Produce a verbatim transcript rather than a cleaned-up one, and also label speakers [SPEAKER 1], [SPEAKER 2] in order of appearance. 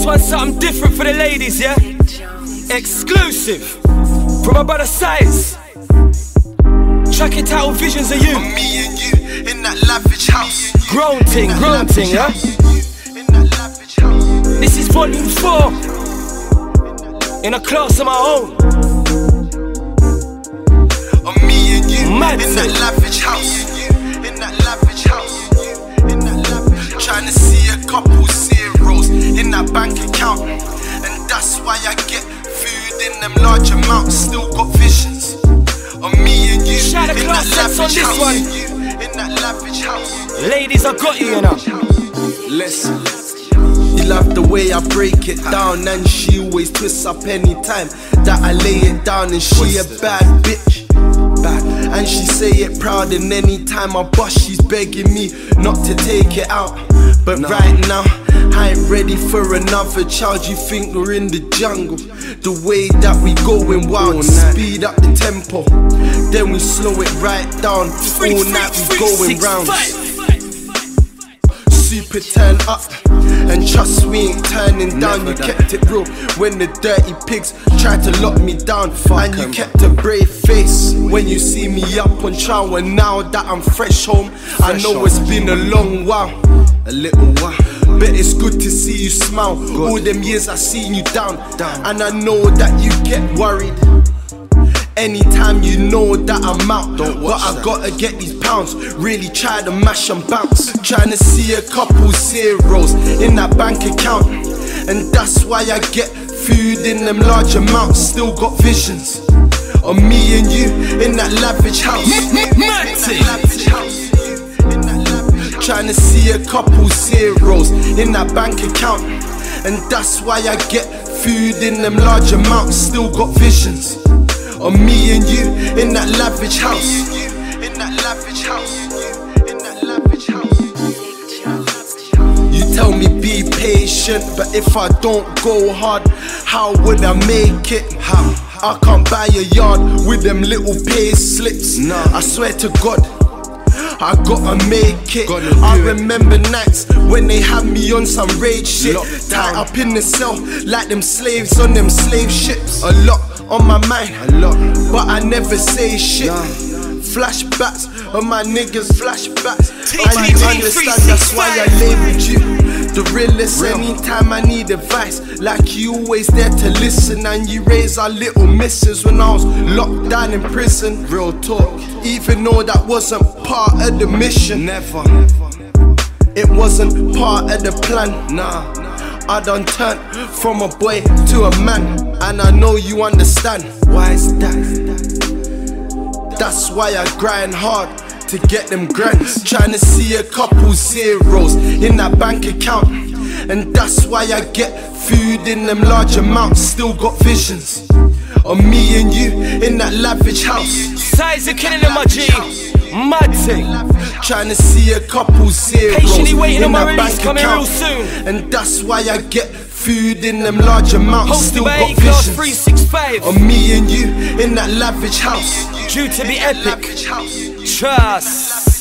[SPEAKER 1] one's something different for the ladies, yeah? Exclusive from my brother Size. Track it out, visions of you.
[SPEAKER 2] Me and you in that lavish house.
[SPEAKER 1] Grown ting, grown ting, yeah? This is volume four. In a class of my own.
[SPEAKER 2] Me and you
[SPEAKER 1] Mad
[SPEAKER 2] in
[SPEAKER 1] thing.
[SPEAKER 2] that lavish house. In that lavish house. In that lavish. Trying to see a couple zeros in that bank account, and that's why I get food in them large amounts. Still got visions of me and you
[SPEAKER 1] Shout out
[SPEAKER 2] in
[SPEAKER 1] class
[SPEAKER 2] that
[SPEAKER 1] sets on
[SPEAKER 2] lavish
[SPEAKER 1] this
[SPEAKER 2] house.
[SPEAKER 1] one.
[SPEAKER 2] In that lavish house.
[SPEAKER 1] Ladies, I got you, you know.
[SPEAKER 2] Listen, you love the way I break it down, and she always twists up anytime that I lay it down. And she a bad bitch, bad, and she say it proud. And anytime I bust, she's begging me not to take it out. But no. Right now, I ain't ready for another child. You think we're in the jungle? The way that we going wild, speed up the tempo, then we slow it right down. All night we going round. Super turn up, and trust we ain't turning down. You kept it real when the dirty pigs tried to lock me down, and you kept a brave face when you see me up on trial. And now that I'm fresh home, I know it's been a long while, a little while, but it's good to see you smile. All them years I seen you down, and I know that you get worried anytime you know that I'm out. But I gotta get these pounds, really try to mash and bounce. Trying to see a couple zeros in that bank account, and that's why I get food in them large amounts. Still got visions of me and you in that lavish house. Trying to see a couple zeros in that bank account, and that's why I get food in them large amounts. Still got visions of me and you in that lavish house. In that lavish house. In that lavish house. You tell me be patient, but if I don't go hard, how would I make it? How? I can't buy a yard with them little pay slips. No. I swear to God, I gotta make it. Gotta I remember it. Nights when they had me on some rage shit, tied up in the cell like them slaves on them slave ships. A lot on my mind, a lot, but I never say shit. Nah. Flashbacks of my niggas, flashbacks. And you understand, that's why I labeled you the realest. Real. Anytime I need advice, like you always there to listen. And you raise our little misses when I was locked down in prison. Real talk, even though that wasn't part of the mission. Never, it wasn't part of the plan. Nah, I done turned from a boy to a man, and I know you understand. Why is that? That's why I grind hard to get them grants. Trying to see a couple zeros in that bank account, and that's why I get food in them large amounts. Still got visions of me and you in that lavish house.
[SPEAKER 1] Size of killing them, my G. Mad thing.
[SPEAKER 2] Trying to see a couple zeros
[SPEAKER 1] patiently waiting
[SPEAKER 2] in
[SPEAKER 1] on my
[SPEAKER 2] that
[SPEAKER 1] release
[SPEAKER 2] bank
[SPEAKER 1] coming
[SPEAKER 2] account,
[SPEAKER 1] real soon.
[SPEAKER 2] and that's why I get food in them large amounts.
[SPEAKER 1] Hosted
[SPEAKER 2] Still
[SPEAKER 1] by
[SPEAKER 2] got
[SPEAKER 1] A-Class
[SPEAKER 2] visions
[SPEAKER 1] three sixty-five.
[SPEAKER 2] of me and you in that lavish house.
[SPEAKER 1] Due to be epic. Trust.